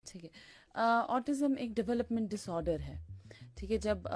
ठीक है। ऑटिज्म एक डेवलपमेंट डिसऑर्डर है। ठीक है, जब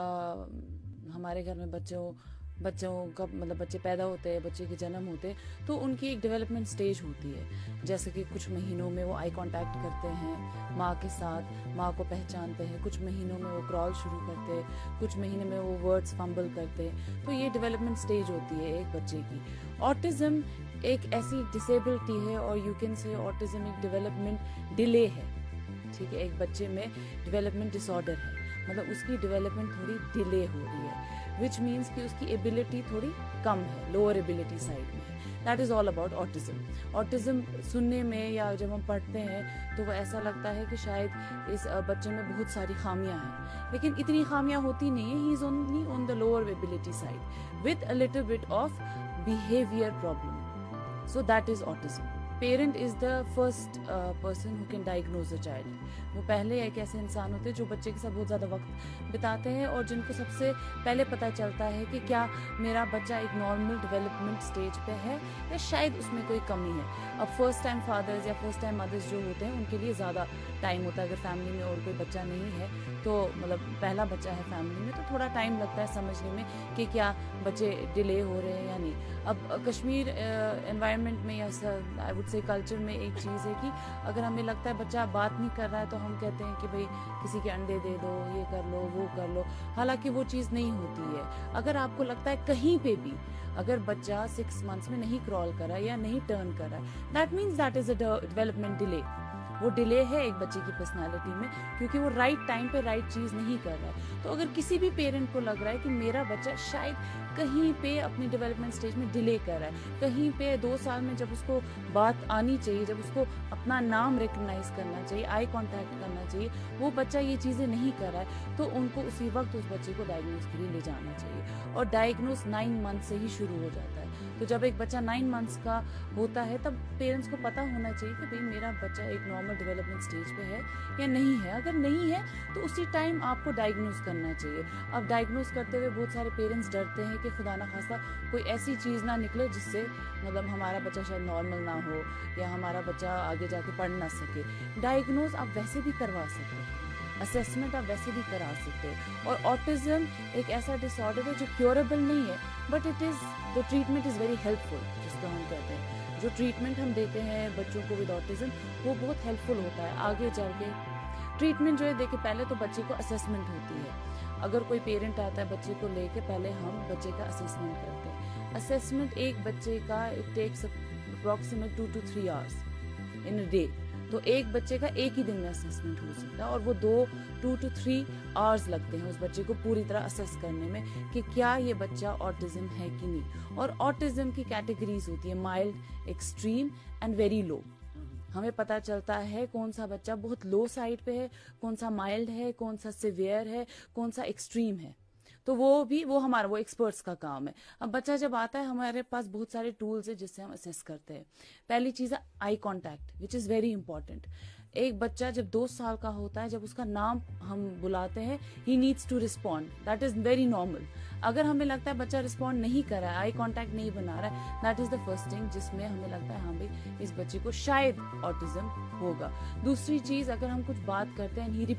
हमारे घर में बच्चों का मतलब बच्चे पैदा होते हैं, बच्चे के जन्म होते हैं, तो उनकी एक डेवलपमेंट स्टेज होती है। जैसे कि कुछ महीनों में वो आई कांटेक्ट करते हैं माँ के साथ, माँ को पहचानते हैं, कुछ महीनों में वो क्रॉल शुरू करते हैं, कुछ महीने में वो वर्ड्स फंबल करते हैं। तो ये डेवलपमेंट स्टेज होती है एक बच्चे की। ऑटिज्म एक ऐसी डिसेबिलिटी है, और यू कैन से ऑटिज्म एक डेवलपमेंट डिले है। ठीक है, एक बच्चे में डेवलपमेंट डिसऑर्डर है, मतलब उसकी डेवलपमेंट थोड़ी डिले हो रही है, विच मीन्स कि उसकी एबिलिटी थोड़ी कम है, लोअर एबिलिटी साइड में है। That is all about autism. Autism सुनने में या जब हम पढ़ते हैं तो वो ऐसा लगता है कि शायद इस बच्चे में बहुत सारी खामियां हैं, लेकिन इतनी खामियां होती नहीं है। He is only on the lower ability side with a little bit of behaviour problem. So that is autism. Parent is the first person who can diagnose a child. वो पहले एक ऐसे इंसान होते हैं जो बच्चे के साथ बहुत ज़्यादा वक्त बिताते हैं, और जिनको सबसे पहले पता चलता है कि क्या मेरा बच्चा एक नॉर्मल डेवलपमेंट स्टेज पे है या शायद उसमें कोई कमी है। अब फर्स्ट टाइम फादर्स या फर्स्ट टाइम मदर्स जो होते हैं उनके लिए ज़्यादा टाइम होता है। अगर फैमिली में और कोई बच्चा नहीं है, तो मतलब पहला बच्चा है फैमिली में, तो थोड़ा टाइम लगता है समझने में कि क्या बच्चे डिले हो रहे हैं या नहीं। अब कश्मीर एनवायरनमेंट में या आई वुड से कल्चर में एक चीज़ है कि अगर हमें लगता है बच्चा बात नहीं कर रहा है, तो हम कहते हैं कि भाई किसी के अंडे दे दो, ये कर लो, वो कर लो। हालांकि वो चीज़ नहीं होती है। अगर आपको लगता है कहीं पे भी अगर बच्चा 6 मंथ्स में नहीं क्रॉल कर रहा है या नहीं टर्न कर रहा है, that means that is a development delay. वो डिले है एक बच्चे की पर्सनालिटी में, क्योंकि वो राइट टाइम पे राइट चीज़ नहीं कर रहा है। तो अगर किसी भी पेरेंट को लग रहा है कि मेरा बच्चा शायद कहीं पे अपनी डेवलपमेंट स्टेज में डिले कर रहा है, कहीं पे 2 साल में जब उसको बात आनी चाहिए, जब उसको अपना नाम रिकग्नाइज करना चाहिए, आई कांटेक्ट करना चाहिए, वो बच्चा ये चीज़ें नहीं कर रहा है, तो उनको उसी वक्त उस बच्चे को डायग्नोज के लिए ले जाना चाहिए। और डायग्नोज 9 मंथ से ही शुरू हो जाता है। तो जब एक बच्चा 9 मंथ्स का होता है, तब पेरेंट्स को पता होना चाहिए कि भाई मेरा बच्चा एक नॉर्मल डेवलपमेंट स्टेज पे है या नहीं है। अगर नहीं है तो उसी टाइम आपको डायग्नोज करना चाहिए। अब डायग्नोज करते हुए बहुत सारे पेरेंट्स डरते हैं कि खुदा ना खास्ता कोई ऐसी चीज़ ना निकले जिससे मतलब हमारा बच्चा शायद नॉर्मल ना हो या हमारा बच्चा आगे जाके पढ़ ना सके। डायग्नोज आप वैसे भी करवा सकते हैं, असेसमेंट आप वैसे भी करा सकते हैं। और ऑटिज्म एक ऐसा डिसऑर्डर है जो क्योरेबल नहीं है, but it is the treatment is very helpful, जिसको हम कहते हैं। जो ट्रीटमेंट हम देते हैं बच्चों को विद ऑटिज्म, वो बहुत हेल्पफुल होता है आगे चल के। ट्रीटमेंट जो है, देखिए पहले तो बच्चे को असेसमेंट होती है। अगर कोई पेरेंट आता है बच्चे को लेके, पहले हम बच्चे का असेसमेंट करते हैं। असेसमेंट एक बच्चे का it takes approximate 2 to 3 hours in a day. तो एक बच्चे का एक ही दिन में असेसमेंट हो सकता है, और वो 2 to 3 आवर्स लगते हैं उस बच्चे को पूरी तरह असेस करने में कि क्या ये बच्चा ऑटिज्म है कि नहीं। और ऑटिज्म की कैटेगरीज होती है mild, extreme and very low. हमें पता चलता है कौन सा बच्चा बहुत लो साइड पे है, कौन सा माइल्ड है, कौन सा सिवियर है, कौन सा एक्सट्रीम है। तो वो हमारा वो एक्सपर्ट्स का काम है। अब बच्चा जब आता है, हमारे पास बहुत सारे टूल्स है जिससे हम असेस करते हैं। पहली चीज है eye contact, which is very important. एक बच्चा जब 2 साल का होता है, जब उसका नाम हम बुलाते हैं, he needs to respond, that is very normal. अगर हमें लगता है बच्चा रिस्पॉन्ड नहीं कर रहा है, आई कांटेक्ट नहीं बना रहा है, that is the first thing जिसमें हमें लगता है हाँ भाई इस बच्चे को शायद ऑटिज्म होगा। दूसरी चीज, अगर हम कुछ बात करते हैं, ही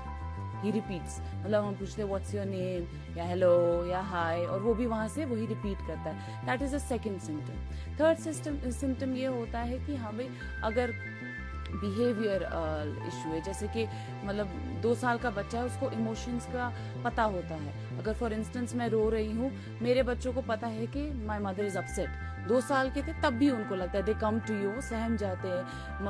रिपीट्स, मतलब हम पूछते हैं व्हाट्स योर नेम या हेलो या हाय, और वो भी वहां से वही रिपीट करता है। That is a second symptom. Third symptom ये होता है कि हाँ भाई अगर बिहेवियर इशू है, जैसे कि मतलब 2 साल का बच्चा है, उसको इमोशंस का पता होता है। अगर फॉर इंस्टेंस मैं रो रही हूँ, मेरे बच्चों को पता है कि माई मदर इज अपसेट। 2 साल के थे तब भी उनको लगता है, दे कम टू यू, वो सहम जाते हैं,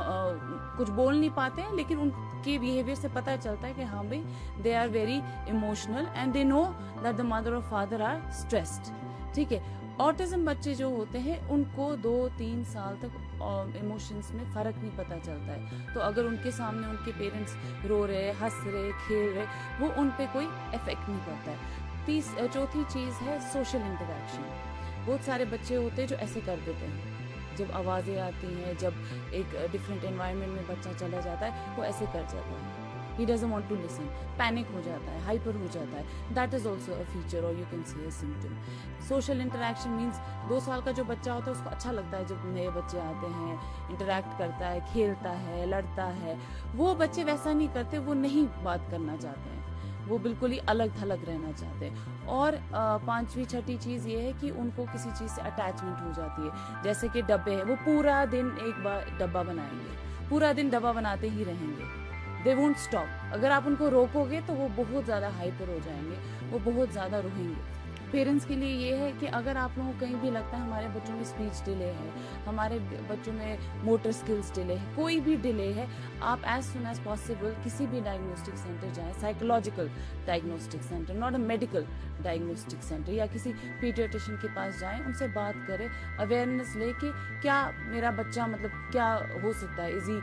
कुछ बोल नहीं पाते हैं, लेकिन उनके बिहेवियर से पता चलता है कि हाँ भाई they are very emotional and they know that the mother और फादर आर स्ट्रेस्ड। ठीक है, ऑटिज्म बच्चे जो होते हैं उनको 2-3 साल तक इमोशंस में फर्क नहीं पता चलता है। तो अगर उनके सामने उनके पेरेंट्स रो रहे, हंस रहे, खेल रहे, वो उन पे कोई इफेक्ट नहीं पड़ता है। चौथी चीज है सोशल इंटरेक्शन। बहुत सारे बच्चे होते हैं जो ऐसे कर देते हैं, जब आवाजें आती हैं, जब एक डिफरेंट एनवायरनमेंट में बच्चा चला जाता है, वो ऐसे कर जाता है। He doesn't want to listen, panic हो जाता है, हाइपर हो जाता है, that is also a feature और you can see a symptom. Social interaction means 2 साल का जो बच्चा होता है उसको अच्छा लगता है जब नए बच्चे आते हैं, इंटरेक्ट करता है, खेलता है, लड़ता है। वो बच्चे वैसा नहीं करते, वो नहीं बात करना चाहते हैं, वो बिल्कुल ही अलग थलग रहना चाहते हैं। और 5वीं 6ठी चीज़ ये है कि उनको किसी चीज़ से अटैचमेंट हो जाती है, जैसे कि डब्बे हैं, वो पूरा दिन एक बार डब्बा बनाएंगे, पूरा दिन डब्बा बनाते ही रहेंगे, दे वोंट स्टॉप। अगर आप उनको रोकोगे तो वो बहुत ज़्यादा हाइपर हो जाएंगे, वो बहुत ज़्यादा रोएंगे। पेरेंट्स के लिए ये है कि अगर आप लोगों को कहीं भी लगता है हमारे बच्चों में स्पीच डिले है, हमारे बच्चों में मोटर स्किल्स डिले है, कोई भी डिले है, आप एज सुन एज पॉसिबल किसी भी डायग्नोस्टिक सेंटर जाएं, psychological diagnostic centre, not a medical diagnostic centre, या किसी पीडियाट्रिशियन के पास जाएं, उनसे बात करें, अवेयरनेस ले कि क्या मेरा बच्चा मतलब क्या हो सकता है, is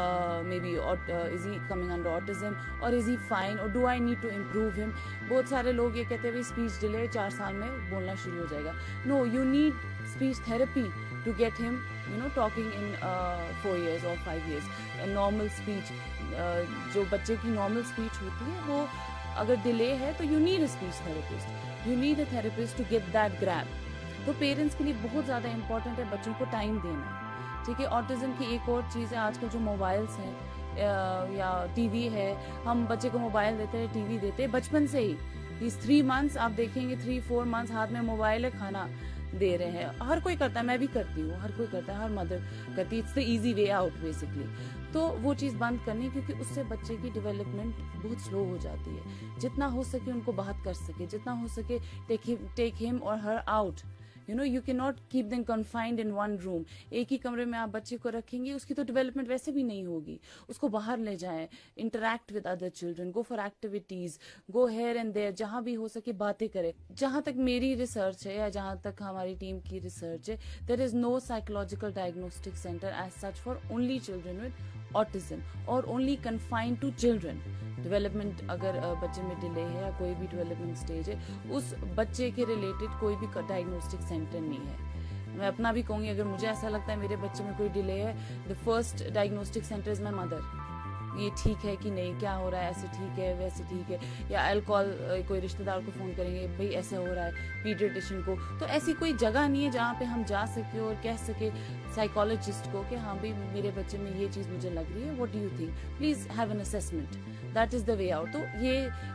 he coming under autism और इज ही फाइन और do I need to improve him. बहुत सारे लोग ये कहते हैं भाई स्पीच डिले 4 साल में बोलना शुरू हो जाएगा। No, you need speech therapy to get him talking in 4 years और 5 years। नॉर्मल स्पीच, जो बच्चे की नॉर्मल स्पीच होती है, वो अगर डिले है तो you need a speech therapist, you need a therapist to get that grab. तो पेरेंट्स के लिए बहुत ज़्यादा इंपॉर्टेंट है बच्चों को टाइम देना। ठीक है, ऑटिज्म की एक और चीज़ है, आजकल जो मोबाइल्स हैं या टीवी है, हम बच्चे को मोबाइल देते हैं, टीवी देते हैं बचपन से ही। इस 3 months आप देखेंगे, 3-4 months हाथ में मोबाइल है, खाना दे रहे हैं, हर कोई करता है, मैं भी करती हूँ, हर कोई करता है, हर मदर करती है, it's the easy way out basically. तो वो चीज़ बंद करनी, क्योंकि उससे बच्चे की डेवलपमेंट बहुत स्लो हो जाती है। जितना हो सके उनको बात कर सके, जितना हो सके टेक हिम और her out. You can not keep them confined in one room. एक ही कमरे में आप बच्चे को रखेंगे, उसकी तो डेवलपमेंट वैसे भी नहीं होगी। उसको बाहर ले जाएं, interact with other children, go for activities, go here and there, जहां भी हो सके बातें करें। जहां तक मेरी रिसर्च है या जहां तक हमारी टीम की रिसर्च है, there is no psychological diagnostic centre as such for only children with autism और only confined to children. Development अगर बच्चे में डिले है या कोई भी डेवलपमेंट स्टेज है, उस बच्चे के रिलेटेड कोई भी डायग्नोस्टिक सेंटर नहीं है। मैं अपना भी कहूँगी, अगर मुझे ऐसा लगता है मेरे बच्चे में कोई डिले है, the first diagnostic centre is my mother. ये ठीक है कि नहीं, क्या हो रहा है, ऐसे ठीक है, वैसे ठीक है, या आई कॉल कोई रिश्तेदार को फ़ोन करेंगे, भाई ऐसा हो रहा है, पीडियाट्रिशियन को। तो ऐसी कोई जगह नहीं है जहाँ पे हम जा सके और कह सके साइकोलॉजिस्ट को कि हाँ भाई मेरे बच्चे में ये चीज़ मुझे लग रही है, what do you think, please have an assessment, that is the way out. तो ये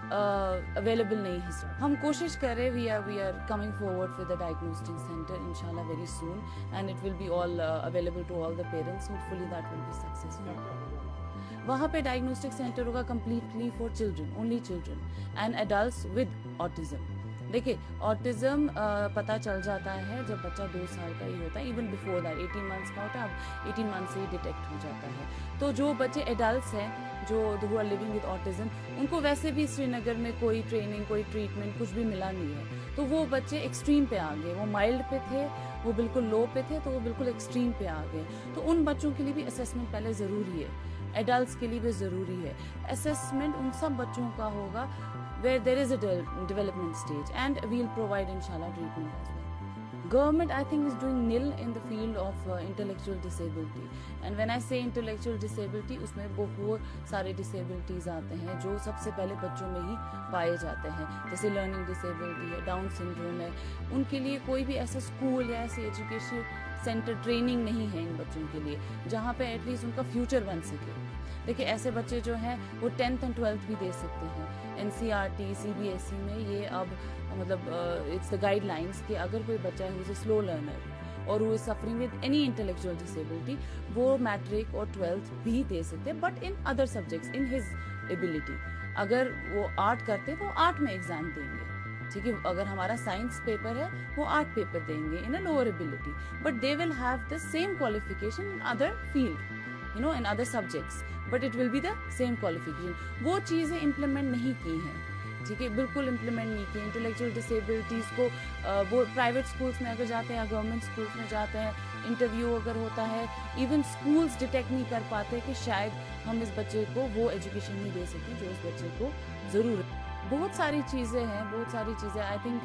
अवेलेबल नहीं है। हम कोशिश कर रहे, we are coming forward with the diagnostic centre इंशाल्लाह very soon, and it will be all available to all the parents, hopefully that will be successful. वहाँ पे डायग्नोस्टिक सेंटर होगा completely for children, only children and adults with autism. देखिए, autism पता चल जाता है जब बच्चा 2 साल का ही होता है, इवन बिफोर दैट 18 months का होता है, अब 18 months से ही डिटेक्ट हो जाता है। तो जो बच्चे एडल्ट्स हैं जो who are living with autism, उनको वैसे भी श्रीनगर में कोई ट्रेनिंग, कोई ट्रीटमेंट कुछ भी मिला नहीं है, तो वो बच्चे एक्सट्रीम पे आ गए। वो माइल्ड पे थे, वो बिल्कुल लो पे थे, तो वो बिल्कुल एक्सट्रीम पे आ गए। तो उन बच्चों के लिए भी असेसमेंट पहले ज़रूरी है, एडल्ट्स के लिए भी ज़रूरी है। असेसमेंट उन सब बच्चों का होगा where there is a development stage, and we'll provide inshallah treatment as well. Government, I think, is doing nil in the field of intellectual disability, and when I say intellectual disability, उसमें बहुत सारे disabilities आते हैं जो सबसे पहले बच्चों में ही पाए जाते हैं, जैसे learning disability है, डाउन सिंड्रोम है। उनके लिए कोई भी ऐसा स्कूल या ऐसी एजुकेशन सेंटर ट्रेनिंग नहीं है इन बच्चों के लिए जहाँ पे एटलीस्ट उनका फ्यूचर बन सके। देखिए, ऐसे बच्चे जो हैं वो 10th and 12th भी दे सकते हैं। NCERT, CBSE में ये अब मतलब इट्स द गाइडलाइंस कि अगर कोई बच्चा है हुज अ स्लो लर्नर और वो is suffering with any intellectual disability, वो मैट्रिक और 12th भी दे सकते हैं, but in other subjects in his ability. अगर वो आर्ट करते हैं तो आर्ट में एग्जाम देंगे, ठीक है। अगर हमारा साइंस पेपर है, वो आर्ट पेपर देंगे in a lower ability, but they will have the same qualification in other field, in other subjects, but it will be the same qualification. वो चीज़ें इम्प्लीमेंट नहीं की हैं, ठीक है, बिल्कुल इम्प्लीमेंट नहीं की। इंटेलेक्चुअल डिसेबिलिटीज़ को वो प्राइवेट स्कूल्स में अगर जाते हैं या गवर्नमेंट स्कूल्स में जाते हैं, इंटरव्यू अगर होता है, इवन स्कूल्स डिटेक्ट नहीं कर पाते कि शायद हम इस बच्चे को वो एजुकेशन नहीं दे सकते जो इस बच्चे को ज़रूरत। बहुत सारी चीज़ें हैं, बहुत सारी चीज़ें आई थिंक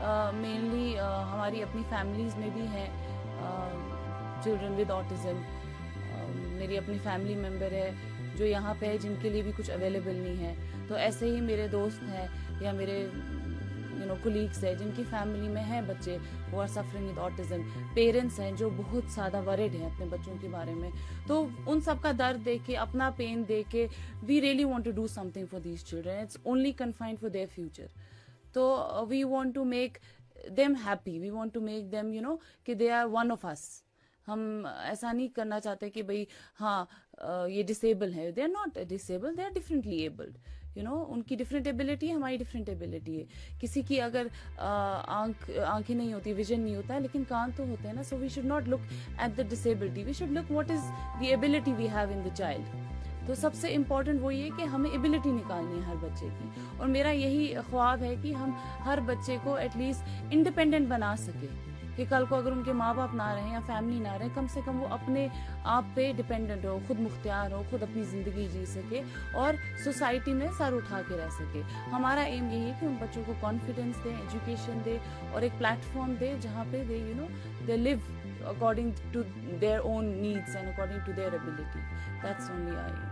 मेनली हमारी अपनी फैमिलीज़ में भी हैं चिल्ड्रन विद ऑटिज्म। मेरी अपनी फैमिली मेम्बर है जो यहाँ पे है जिनके लिए भी कुछ अवेलेबल नहीं है। तो ऐसे ही मेरे दोस्त हैं या मेरे कोलीग्स है जिनकी फैमिली में है बच्चे वो are suffering with autism, parents हैं जो बहुत ज़्यादा वरिड हैं अपने बच्चों के बारे में। तो उन सब का दर्द देख के, अपना पेन देख के, we really want to do something for these children. It's only confined for their future. तो we want to make them happy, we want to make them कि they are one of us. हम ऐसा नहीं करना चाहते कि भाई हाँ ये डिसेबल है, they are not disable, they are differently abled. उनकी डिफरेंट एबिलिटी है, हमारी डिफरेंट एबिलिटी है। किसी की अगर आंखें नहीं होती, विजन नहीं होता है, लेकिन कान तो होते हैं ना। So we should not look at the disability, we should look what is the ability we have in the child. तो सबसे इम्पोर्टेंट वो ये कि हमें एबिलिटी निकालनी है हर बच्चे की। और मेरा यही ख्वाब है कि हम हर बच्चे को एटलीस्ट इंडिपेंडेंट बना सके, कि कल को अगर उनके माँ बाप ना रहे या फैमिली ना रहे, कम से कम वो अपने आप पे डिपेंडेंट हो, खुद मुख्तियार हो, खुद अपनी ज़िंदगी जी सके और सोसाइटी में सर उठा के रह सके। हमारा एम यही है कि उन बच्चों को कॉन्फिडेंस दें, एजुकेशन दें और एक प्लेटफॉर्म दें जहाँ पे they live according to their own needs and according to their ability. That's only I